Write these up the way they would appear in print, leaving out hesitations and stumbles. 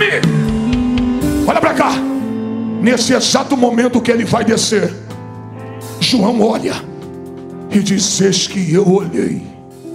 mim. Olha para cá. Nesse exato momento que ele vai descer, João olha e diz: eis que eu olhei,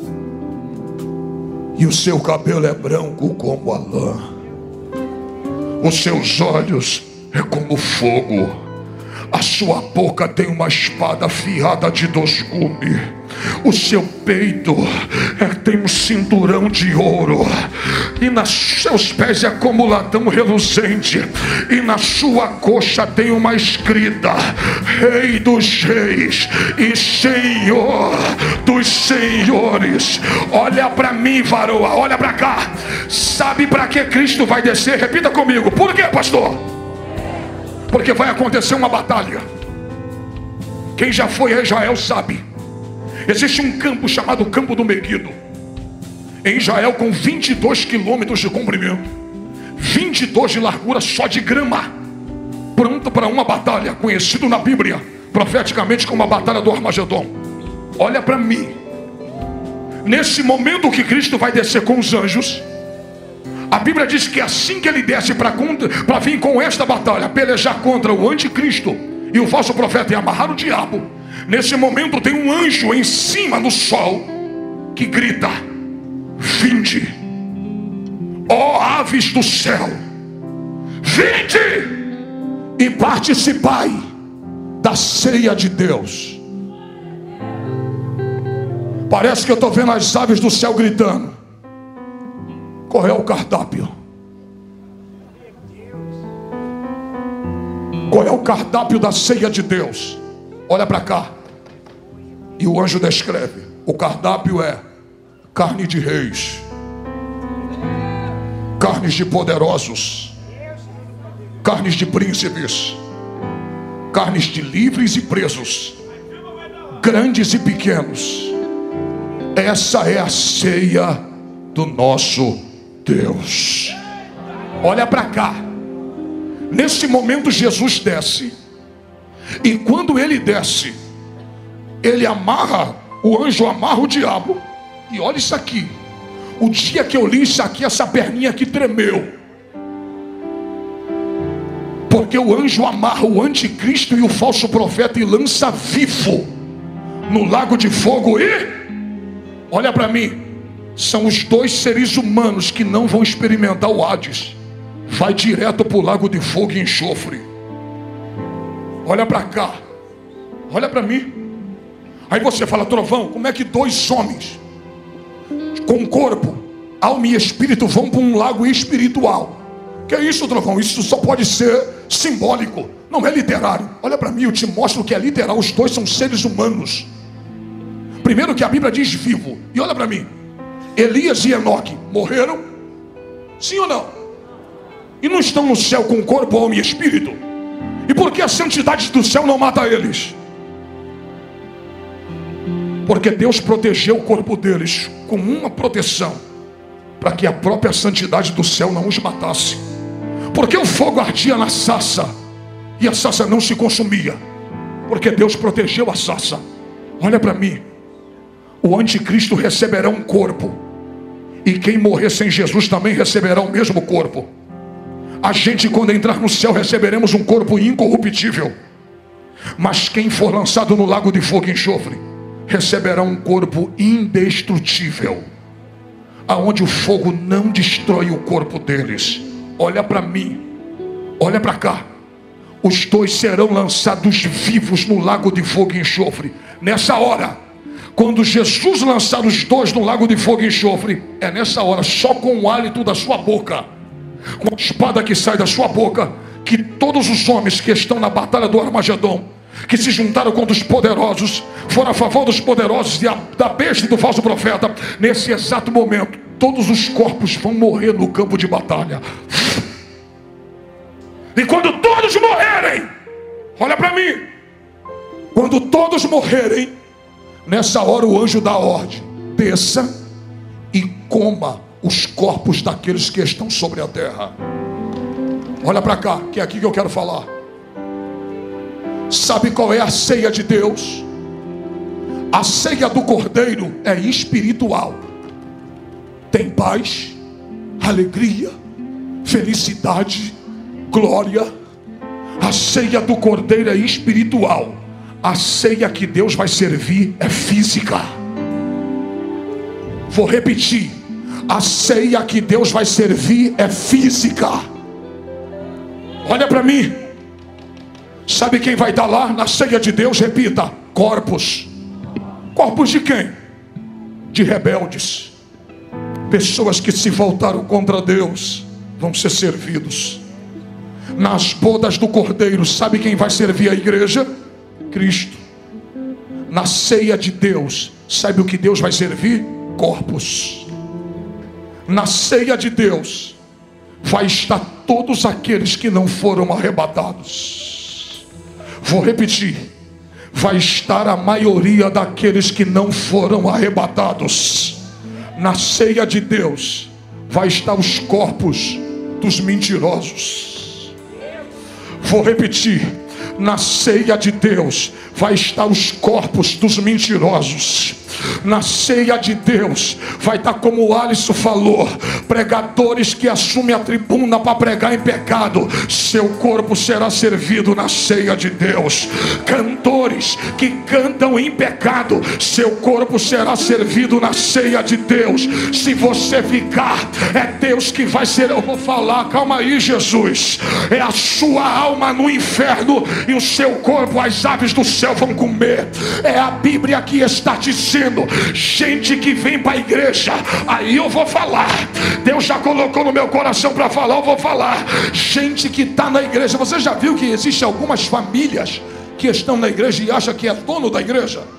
e o seu cabelo é branco como a lã, os seus olhos é como fogo, a sua boca tem uma espada afiada de 2 gumes, o seu peito tem um cinturão de ouro, e nos seus pés é como latão reluzente, e na sua coxa tem uma escrita: Rei dos Reis e Senhor dos Senhores. Olha para mim, varoa, olha para cá. Sabe para que Cristo vai descer? Repita comigo. Por quê, pastor? Porque vai acontecer uma batalha. Quem já foi a Israel sabe. Existe um campo chamado Campo do Meguido, em Israel, com 22 quilômetros de comprimento, 22 de largura, só de grama, pronto para uma batalha, conhecido na Bíblia profeticamente como a batalha do Armagedon. Olha para mim. Nesse momento que Cristo vai descer com os anjos, a Bíblia diz que assim que ele desce para vir com esta batalha, pelejar contra o anticristo e o falso profeta e amarrar o diabo, nesse momento tem um anjo em cima do sol que grita: vinde, ó aves do céu, vinde e participai da ceia de Deus. Parece que eu estou vendo as aves do céu gritando. Qual é o cardápio? Qual é o cardápio da ceia de Deus? Olha para cá. E o anjo descreve: o cardápio é carne de reis, carnes de poderosos, carnes de príncipes, carnes de livres e presos, grandes e pequenos. Essa é a ceia do nosso Deus. Olha para cá. Nesse momento Jesus desce, e quando ele desce, ele amarra, o anjo amarra o diabo. E olha isso aqui. O dia que eu li isso aqui, essa perninha aqui tremeu, porque o anjo amarra o anticristo e o falso profeta e lança vivo no lago de fogo. E olha para mim, são os 2 seres humanos que não vão experimentar o Hades. Vai direto para o lago de fogo e enxofre. Olha para cá. Olha para mim. Aí você fala: Trovão, como é que 2 homens com corpo, alma e espírito vão para um lago espiritual? Que é isso, Trovão? Isso só pode ser simbólico, não é literário. Olha para mim, eu te mostro que é literal. Os 2 são seres humanos. Primeiro que a Bíblia diz vivo. E olha para mim, Elias e Enoque morreram? Sim ou não? E não estão no céu com corpo, alma e espírito? E por que a santidade do céu não mata eles? Porque Deus protegeu o corpo deles com uma proteção, para que a própria santidade do céu não os matasse. Porque o fogo ardia na sarça e a sarça não se consumia? Porque Deus protegeu a sarça. Olha para mim. O anticristo receberá um corpo, e quem morrer sem Jesus também receberá o mesmo corpo. A gente, quando entrar no céu, receberemos um corpo incorruptível. Mas quem for lançado no lago de fogo e enxofre receberá um corpo indestrutível, aonde o fogo não destrói o corpo deles. Olha para mim, olha para cá. Os 2 serão lançados vivos no lago de fogo e enxofre. Nessa hora, quando Jesus lançar os 2 no lago de fogo e enxofre, é nessa hora, só com o hálito da sua boca, com a espada que sai da sua boca, que todos os homens que estão na batalha do Armagedon, que se juntaram contra os poderosos, foram a favor dos poderosos e da besta e do falso profeta, nesse exato momento, todos os corpos vão morrer no campo de batalha. E quando todos morrerem, olha para mim, quando todos morrerem, nessa hora o anjo dá a ordem: desça e coma os corpos daqueles que estão sobre a terra. Olha para cá, que é aqui que eu quero falar. Sabe qual é a ceia de Deus? A ceia do Cordeiro é espiritual. Tem paz, alegria, felicidade, glória. A ceia do Cordeiro é espiritual. A ceia que Deus vai servir é física. Vou repetir. A ceia que Deus vai servir é física. Olha para mim. Sabe quem vai estar lá na ceia de Deus? Repita: corpos. Corpos de quem? De rebeldes. Pessoas que se voltaram contra Deus vão ser servidos. Nas bodas do Cordeiro, sabe quem vai servir a igreja? Cristo. Na ceia de Deus, sabe o que Deus vai servir? Corpos. Na ceia de Deus vai estar todos aqueles que não foram arrebatados. Vou repetir. Vai estar a maioria daqueles que não foram arrebatados. Na ceia de Deus vai estar os corpos dos mentirosos. Vou repetir. Na ceia de Deus vai estar os corpos dos mentirosos. Na ceia de Deus vai estar, como o Alisson falou, pregadores que assumem a tribuna para pregar em pecado. Seu corpo será servido na ceia de Deus. Cantores que cantam em pecado, seu corpo será servido na ceia de Deus. Se você ficar, é Deus que vai ser. Eu vou falar, calma aí, Jesus. É a sua alma no inferno e o seu corpo as aves do céu vão comer. É a Bíblia que está dizendo. Gente que vem para a igreja, aí eu vou falar. Deus já colocou no meu coração para falar, eu vou falar. Gente que está na igreja. Você já viu que existem algumas famílias que estão na igreja e acham que é dono da igreja?